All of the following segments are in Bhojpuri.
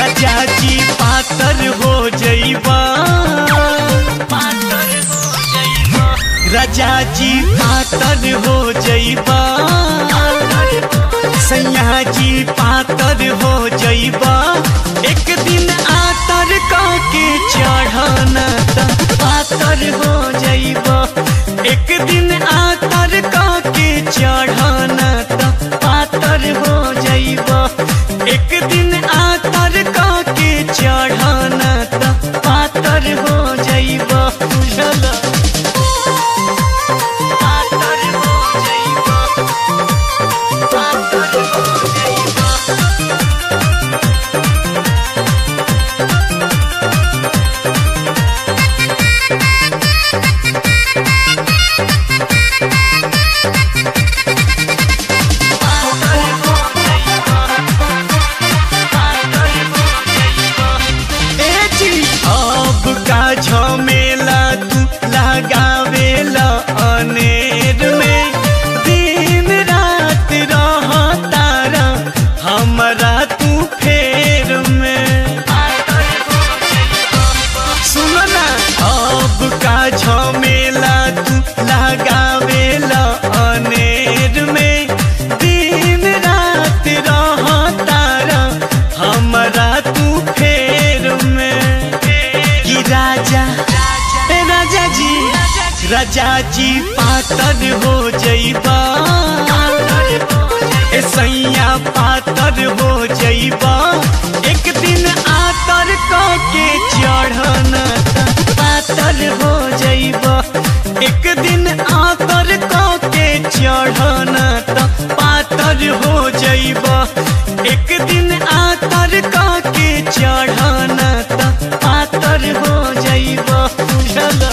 राजा जी पातर हो जइबा, राजा जी पातर हो जइबा, सैया जी पातर हो जइबा। एक दिन आतर के चढ़ना त पातर हो जइबा, एक दिन आतर के चढ़ना त पातर हो जइबा, एक दिन आतर के चढ़ना त पातर हो जइबा। बुझला पातर हो जइबा, पातर हो जइबा। झमेला तू लगावेला अनेर में, दिन रात रहतारा हमरा तू फेर में। सुन ना अब का झमेला तू लगावेला अनेर में, दिन रात रहतारा हमरा तू फेर में। राजा जी पातर हो जइबा, सैया पातर हो जइबा। एक दिन आतर के चढ़ना त पातर हो जइबा, एक दिन आतर के चढ़ना त पातर हो जइबा, एक दिन आतर के चढ़ना त पातर हो जइबा। बुझला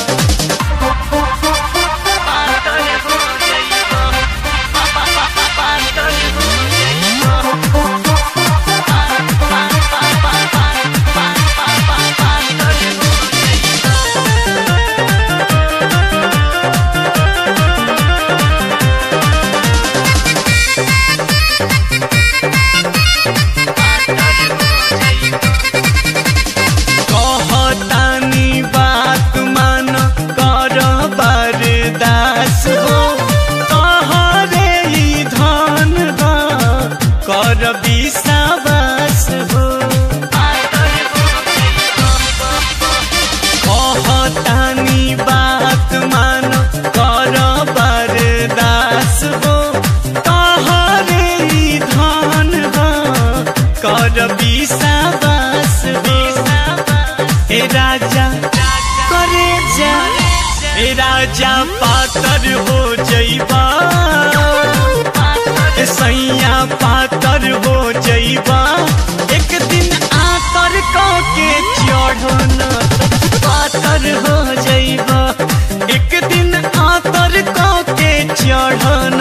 विश्वास हो। कहतानी बात मान कर बरदास हो, तहरे धन कर विश्वास हो। ए राजा करे जा, ए राजा पातर हो जइबा, सैया पातर हो जइबा। एक दिन आतर के चढ़ना पातर हो जइबा, एक दिन आतर के चढ़ना